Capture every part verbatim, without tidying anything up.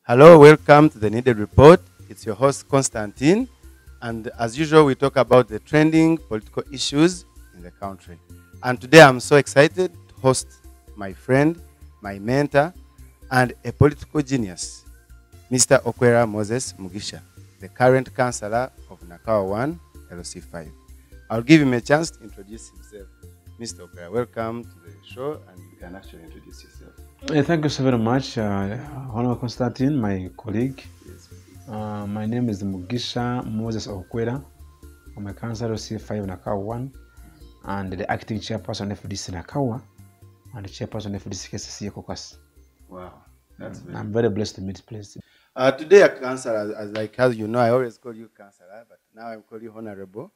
Hello, welcome to the Needed Report. It's your host, Constantine. And as usual, we talk about the trending political issues in the country. And today I'm so excited to host my friend, my mentor, and a political genius, Mister Okwera Moses Mugisha, the current councillor of Nakawa one, L C five. I'll give him a chance to introduce himself. Mister Okwera, welcome to the show, and you can actually introduce yourself. Uh, thank you so very much, uh, Honorable Constantine, my colleague. Yes, please. Uh, my name is Mugisha Moses Okwera. I'm a councillor of C five Nakawa one and the acting chairperson of F D C Nakawa and the chairperson of F D C K C C Caucus. Wow, that's very I'm very blessed to meet you, please. Uh, today, a councillor, as, as like as you know, I always call you councillor, but now I'm calling you honorable.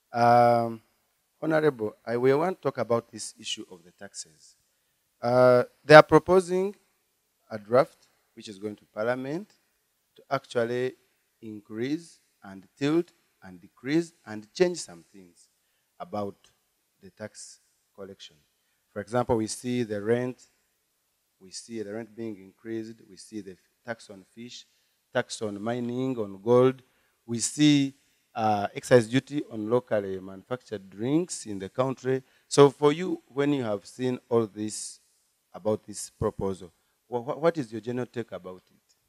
Um, honorable, I we want to talk about this issue of the taxes. Uh, they are proposing a draft which is going to Parliament to actually increase and tilt and decrease and change some things about the tax collection. For example, we see the rent, we see the rent being increased, we see the tax on fish, tax on mining, on gold. We see uh, excise duty on locally manufactured drinks in the country. So for you, when you have seen all this about this proposal, wh what is your general take about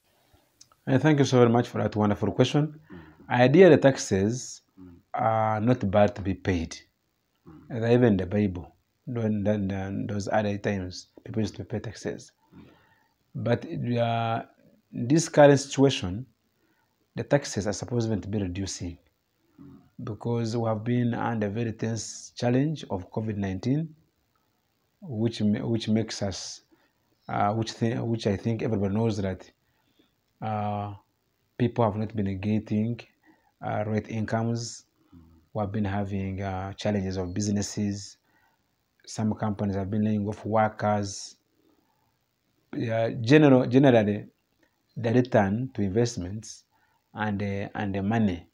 it? Uh, thank you so very much for that wonderful question. Idea the taxes are not bad to be paid. Uh, Even the Bible, when, then, then those other times, people used to pay taxes. But uh, in this current situation, the taxes are supposed to be reducing because we have been under a very tense challenge of COVID nineteen, which which makes us, uh, which th which I think everybody knows that uh, people have not been getting uh, right incomes. We have been having uh, challenges of businesses. Some companies have been laying off workers. Yeah, general, generally, the return to investments and uh, and the money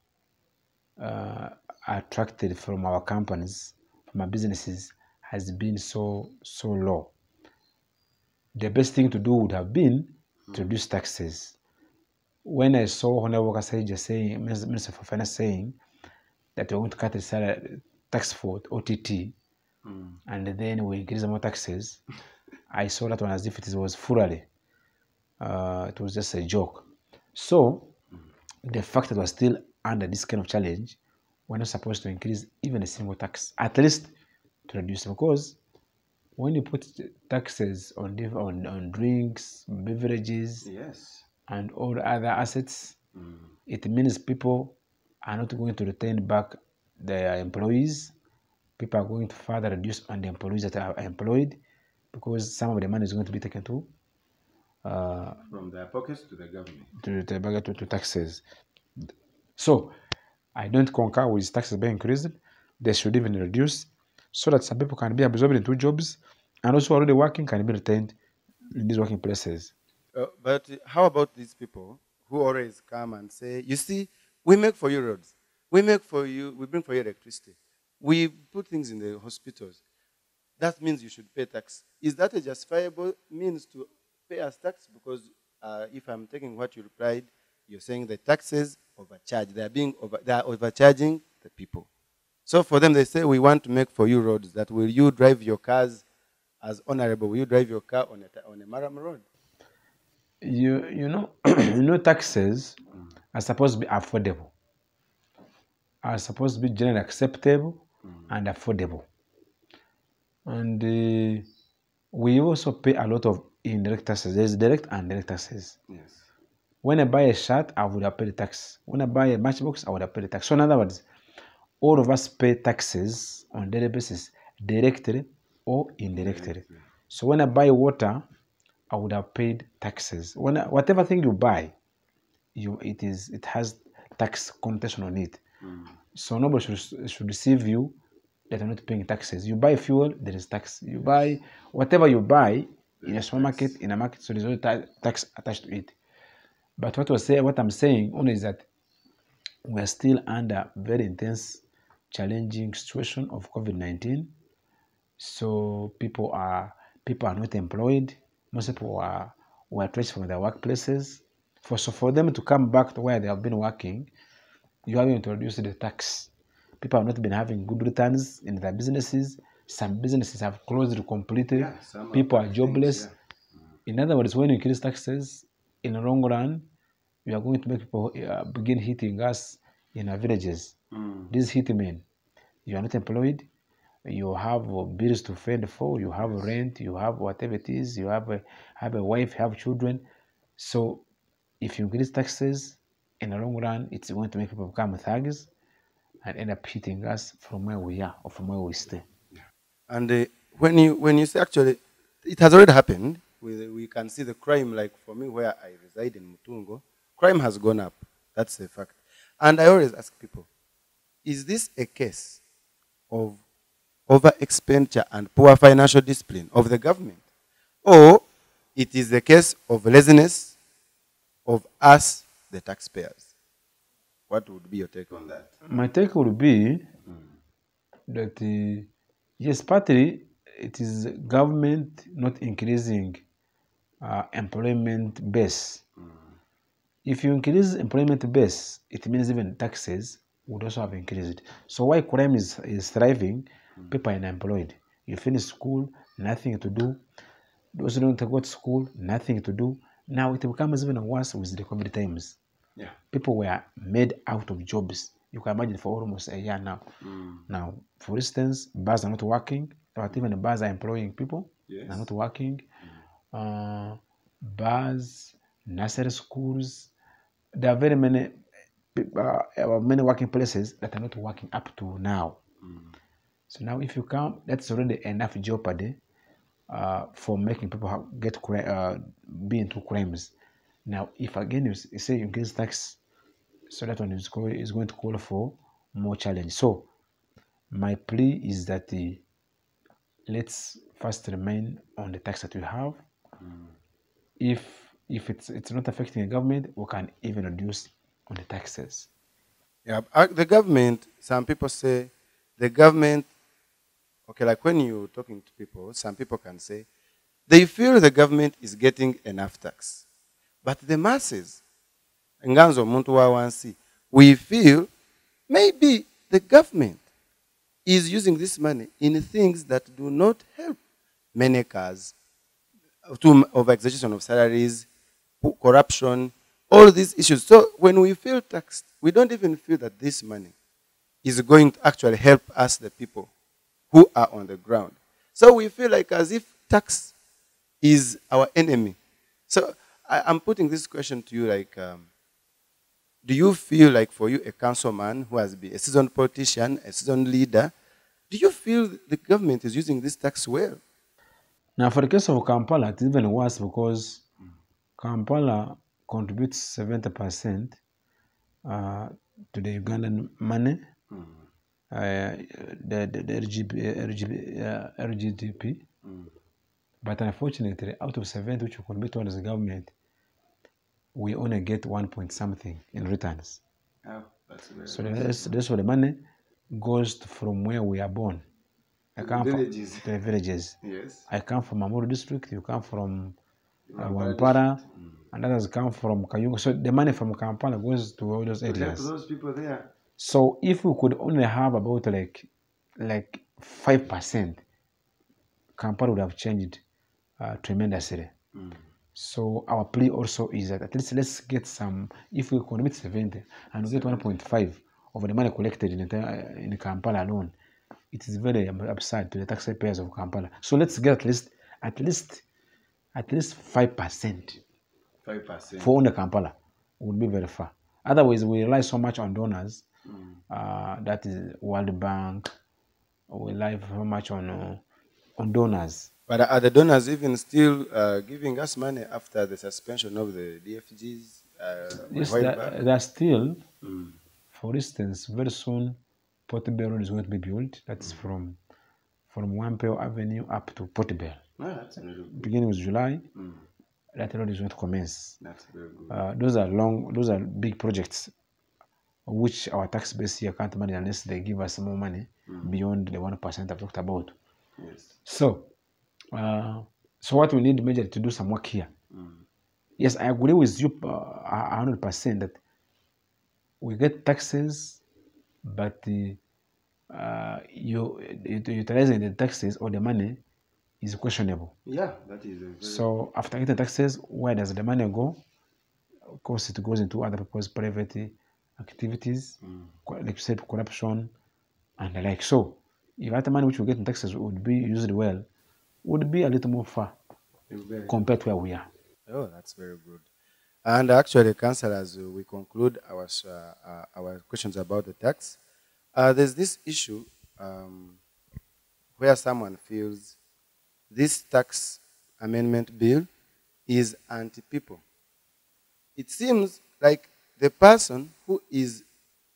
uh, attracted from our companies, from our businesses, has been so so low. The best thing to do would have been to reduce taxes. When I saw Honorable Kasai just saying, Minister for Finance saying that we're going to cut the salary, tax for O T T, mm. and then we increase more taxes, I saw that one as if it was foolery. Uh, it was just a joke. So the fact that we're still under this kind of challenge, we're not supposed to increase even a single tax, at least to reduce, because when you put taxes on on, on drinks, beverages, Yes, and all other assets, mm. it means people are not going to return back their employees. People are going to further reduce on the employees that are employed because some of the money is going to be taken to uh, from their pockets to the government, to, to, to, to taxes. So I don't concur with taxes being increased. They should even reduce so that some people can be absorbed into jobs and also already working can be retained in these working places. Uh, but how about these people who always come and say, you see, we make for you roads, we make for you, we bring for you electricity, we put things in the hospitals. That means you should pay tax. Is that a justifiable means to pay as tax? Because uh, if I'm taking what you replied, you're saying the taxes overcharge. They are being over, they are overcharging the people. So for them, they say we want to make for you roads. That will you drive your cars as honorable? Will you drive your car on a on a Maram road? You you know you know taxes mm. are supposed to be affordable, are supposed to be generally acceptable mm. and affordable, and uh, we also pay a lot of indirect taxes. There's direct and indirect taxes. Yes. When I buy a shirt, I would have paid the tax. When I buy a matchbox, I would have paid the tax. So in other words, all of us pay taxes on a daily basis, directly or indirectly. indirectly. So when I buy water, I would have paid taxes. When I, whatever thing you buy, you it is it has tax connotation on it. Mm. So nobody should should deceive you that you're not paying taxes. You buy fuel, there is tax. You yes. buy whatever you buy there in a supermarket, tax. in a market, so there's no ta tax attached to it. But what was say, what I'm saying only is that we are still under very intense, challenging situation of COVID nineteen. So people are people are not employed. Most people are were traced from their workplaces. For so for them to come back to where they have been working, you have introduced the tax. People have not been having good returns in their businesses. Some businesses have closed completely. Yeah, some People are things, jobless. yeah. In other words, when you increase taxes, in the long run, you are going to make people uh, begin hitting us in our villages. Mm. These hitmen, you are not employed, you have uh, bills to fend for, you have Yes. rent, you have whatever it is, you have a, have a wife, have children. So if you increase taxes, in the long run, it's going to make people become thugs and end up hitting us from where we are or from where we stay. And uh, when you when you say actually, it has already happened. We, we can see the crime, like for me, where I reside in Mutungo, crime has gone up. That's a fact. And I always ask people, is this a case of over expenditure and poor financial discipline of the government? Or it is the case of laziness of us, the taxpayers? What would be your take on that? My take would be that uh, yes, partly it is government not increasing uh, employment base. If you increase employment base, it means even taxes would also have increased. So why crime is, is thriving, people are unemployed. You finish school, nothing to do. Those who don't go to school, nothing to do. Now it becomes even worse with the COVID times. Yeah. People were made out of jobs. You can imagine for almost a year now. Mm. Now, for instance, bars are not working. But even the bars are employing people. Yes. They're not working. Uh, bars, nursery schools. There are very many uh, many working places that are not working up to now. Mm. So now, if you come, that's already enough jeopardy uh, for making people get uh, be into crimes. Now, if again you say you increase tax, so that one is going is going to call for more challenge. So my plea is that the let's first remain on the tax that we have. Mm. If if it's it's not affecting the government, we can even reduce on the taxes. Yeah, uh, the government, some people say the government, okay, like when you're talking to people, some people can say they feel the government is getting enough tax. But the masses, nganzo muntu wa wansi, we feel maybe the government is using this money in things that do not help many cars, to over-exaggeration of salaries, corruption, all these issues. So when we feel taxed, we don't even feel that this money is going to actually help us, the people who are on the ground. So we feel like as if tax is our enemy. So I, I'm putting this question to you like, um, do you feel like for you, a councilman who has been a seasoned politician, a seasoned leader, do you feel the government is using this tax well? Now, for the case of Kampala, it's even worse because Kampala contributes seventy percent uh, to the Ugandan money, mm. uh, the, the, the L G B, L G B, uh, L G D P. Mm. But unfortunately, out of seventy which we contribute towards the government, we only get one point something in returns. Oh, that's very so the rest, the rest of the money goes to from where we are born. I come from the villages. Yes. I come from Amuru district. You come from uh, Wampara, mm. and others come from Kayunga. So the money from Kampala goes to all those to areas. Help those people there. So if we could only have about like like five percent, Kampala would have changed uh, tremendously. Mm. So our plea also is that at least let's get some. If we commit seventy and we get one point five of the money collected in the, in Kampala alone, it is very absurd to the taxpayers of Kampala. So let's get at least at least at least five percent. Five percent for only Kampala would be very far. Otherwise, we rely so much on donors. Mm. Uh, that is World Bank. We rely so much on uh, on donors. But are the donors even still uh, giving us money after the suspension of the D F Gs? Uh, yes, they are still. Mm. For instance, very soon, Portable Road is going to be built. That's mm. from from Wampeo Avenue up to Portable. Oh, that's beginning with July. Mm. That road is going to commence. That's very good. Uh, those are long, those are big projects, which our tax base here can't manage unless they give us more money mm. beyond the one percent I've talked about. Yes. So, uh, so what we need majorly to do some work here. Mm. yes, I agree with you uh, one hundred percent that we get taxes, but the, uh, you, utilizing the taxes or the money is questionable. Yeah, that is a very So after getting taxes, where does the money go? Of course, it goes into other people's private activities, mm. like you said, corruption and the like. So if that money which we get in taxes would be used well, would be a little more far Very compared to where we are. Oh, that's very good. And actually, Council, as we conclude our uh, uh, our questions about the tax, uh, there's this issue um, where someone feels this tax amendment bill is anti-people. It seems like the person who is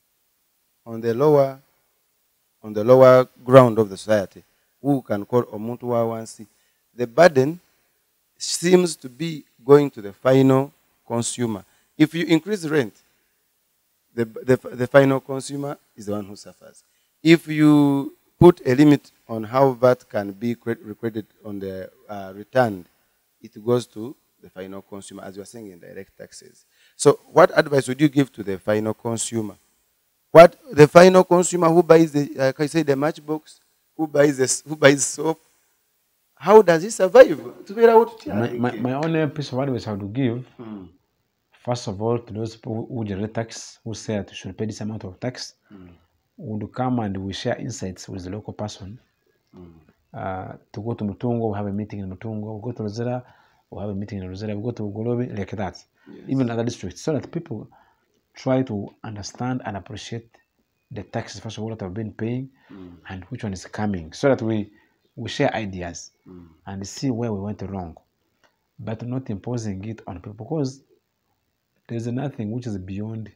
on the lower on the lower ground of the society, who can call Omuntu wa wansi, the burden seems to be going to the final consumer. If you increase rent, the, the, the final consumer is the one who suffers. If you put a limit on how V A T can be recorded on the uh, return, it goes to the final consumer, as you are saying in direct taxes. So what advice would you give to the final consumer? What the final consumer who buys the, like I say, the matchbox, who buys the, who buys soap, how does he survive? My, my, my only piece of advice I would give, mm. first of all, to those people who generate tax, who say that you should pay this amount of tax, mm. would come and we share insights with the local person. Mm. Uh, to go to Mutungo, we have a meeting in Mutungo. We go to Rosera, we have a meeting in Rosera. We go to Golobi, like that. Yes. Even other districts, so that people try to understand and appreciate the taxes, first of all, that have been paying mm. and which one is coming, so that we, we share ideas mm. and see where we went wrong, but not imposing it on people, because there's nothing which is beyond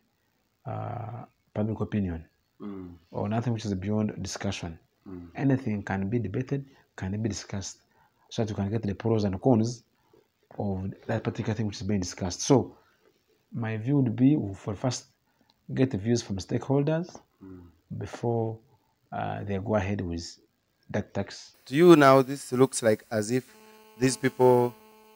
uh, public opinion mm. or nothing which is beyond discussion. Mm. Anything can be debated, can be discussed, so that you can get the pros and cons of that particular thing which is being discussed. So my view would be, for first, get the views from stakeholders mm. before uh, they go ahead with that tax. To you now, this looks like as if these people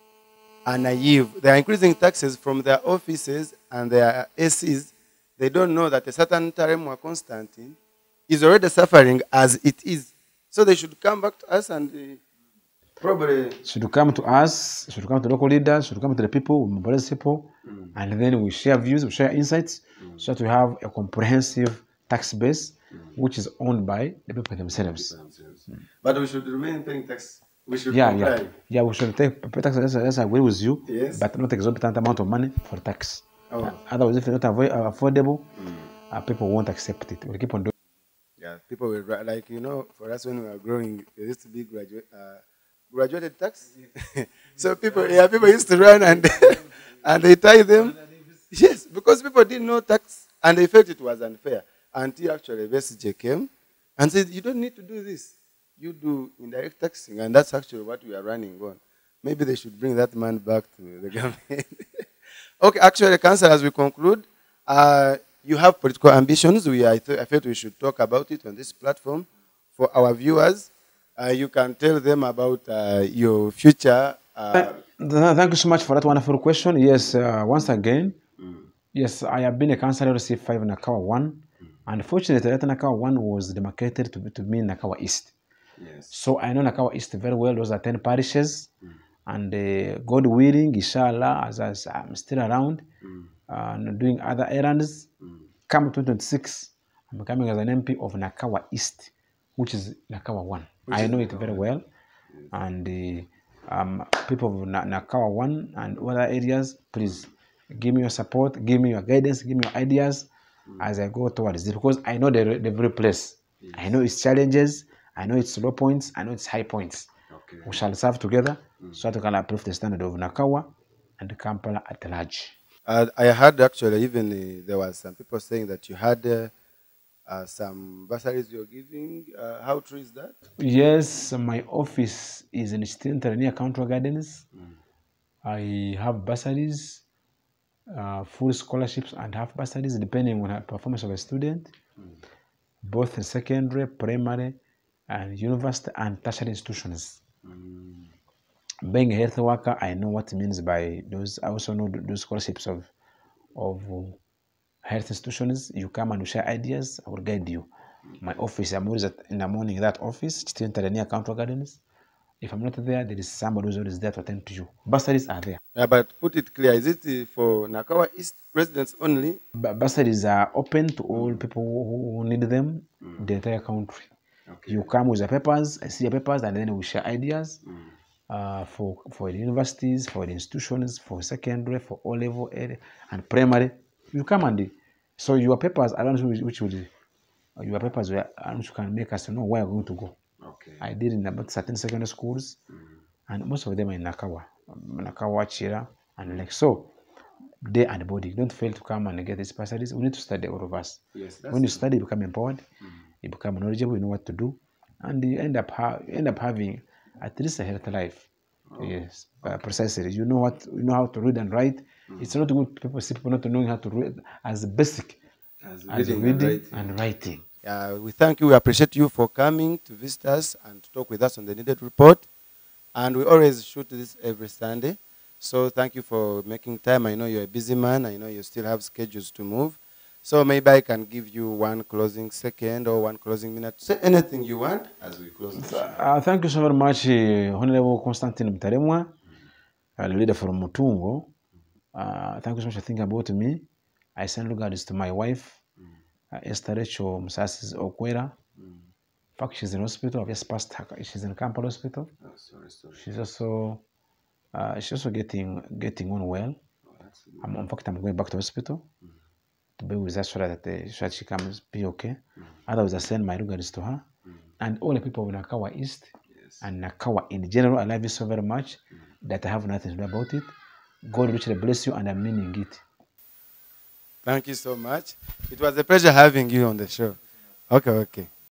are naive. They are increasing taxes from their offices and their A Cs. They don't know that a certain Taremwa Constantine is already suffering as it is. So they should come back to us and uh, probably... Should come to us, should come to local leaders, should come to the people, mobilize people, mm. and then we share views, we share insights, mm. so that we have a comprehensive tax base, mm. which is owned by the people themselves. The people themselves. Mm. But we should remain paying tax. We should yeah, comply. Yeah, yeah, we should take pay tax. Yes, I agree with you, yes. but not exorbitant amount of money for tax. Oh. Uh, otherwise, if it's not affordable, mm. uh, people won't accept it. We'll keep on doing. Yeah, people will, like, you know, for us when we were growing, there used to be graduate, uh, graduated tax. So people, yeah, people used to run and and they tie them. Yes, because people didn't know tax and they felt it was unfair until actually V S J came and said, you don't need to do this. You do indirect taxing, and that's actually what we are running on. Maybe they should bring that man back to the government. Okay, actually, Council, as we conclude, uh, you have political ambitions. We, I, th I felt we should talk about it on this platform for our viewers. Uh, you can tell them about uh, your future. Uh, Thank you so much for that wonderful question. Yes, uh, once again, mm. yes, I have been a councillor of C five in Nakawa one. Mm. Unfortunately, that Nakawa one was demarcated to, to be Nakawa East. Yes. So I know Nakawa East very well. Those are ten parishes. Mm. And uh, God willing, inshallah, as, as I'm still around, mm. uh, doing other errands, mm. come twenty twenty-six, I'm coming as an M P of Nakawa East, which is Nakawa one. Which I know it very well. Yes. And uh, um, people of Nakawa one and other areas, please give me your support, give me your guidance, give me your ideas mm. as I go towards this, because I know the, the very place. Yes. I know its challenges, I know its low points, I know its high points. Okay. We shall serve together mm. so that we can improve the standard of Nakawa and Kampala at large. Uh, I heard actually even uh, there was some people saying that you had uh, uh, some bursaries you're giving. Uh, how true is that? Yes, my office is in Stinter near Counter Gardens. Mm. I have bursaries, uh, full scholarships and half bursaries depending on the performance of a student, mm. both in secondary, primary, and university and tertiary institutions. Mm. Being a health worker, I know what it means by those. I also know those scholarships of of health institutions. You come and you share ideas. I will guide you. My office, I'm always at, in the morning. That office, near Counter Gardens. If I'm not there, there is somebody who's always there to attend to you. Bursaries are there. Yeah, but put it clear, is it uh, for Nakawa East residents only? Bursaries are open to all mm. people who need them, mm. the entire country. Okay. You come with your papers, I see your papers, and then we share ideas mm. uh, for, for the universities, for the institutions, for secondary, for all level and primary. You come and so your papers, I don't know which will your papers were, you can make us know where you're going to go. Okay. I did in about certain secondary schools, mm. and most of them are in Nakawa, Nakawa, Chira, and like so. Day and body. Don't fail to come and get these bursaries. We need to study, all of us. Yes, when you study, you become empowered, mm. you become knowledgeable, you know what to do, and you end up ha you end up having at least a healthy life. Oh, yes, okay. uh, precisely. You know what you know how to read and write. Mm. It's not good people see people not knowing how to read as basic as, as reading, reading and, writing. and writing. Yeah, we thank you. We appreciate you for coming to visit us and to talk with us on the needed report. And we always shoot this every Sunday. So thank you for making time. I know you're a busy man. I know you still have schedules to move. So maybe I can give you one closing second or one closing minute. Say anything you want as we close the show. Uh, thank you so very much, uh, Honorable Constantine Mtaremwa, uh, leader from Mutungo. Uh, thank you so much for thinking about me. I send regards to my wife, uh, Esther Rachel Musasis Okwera. Mm. In fact, she's in hospital. I've just passed her. She's in Kampala Hospital. Oh, sorry, sorry. She's also uh, she's also getting getting on well. Oh, I'm, in fact, I'm going back to hospital mm. to be with her so that, uh, so that she can be okay. Mm. Otherwise, I send my regards to her mm. and all the people in Nakawa East yes. and Nakawa in general. I love you so very much mm. that I have nothing to do about it. God richly bless you, and I'm meaning it. Thank you so much. It was a pleasure having you on the show. Okay, okay.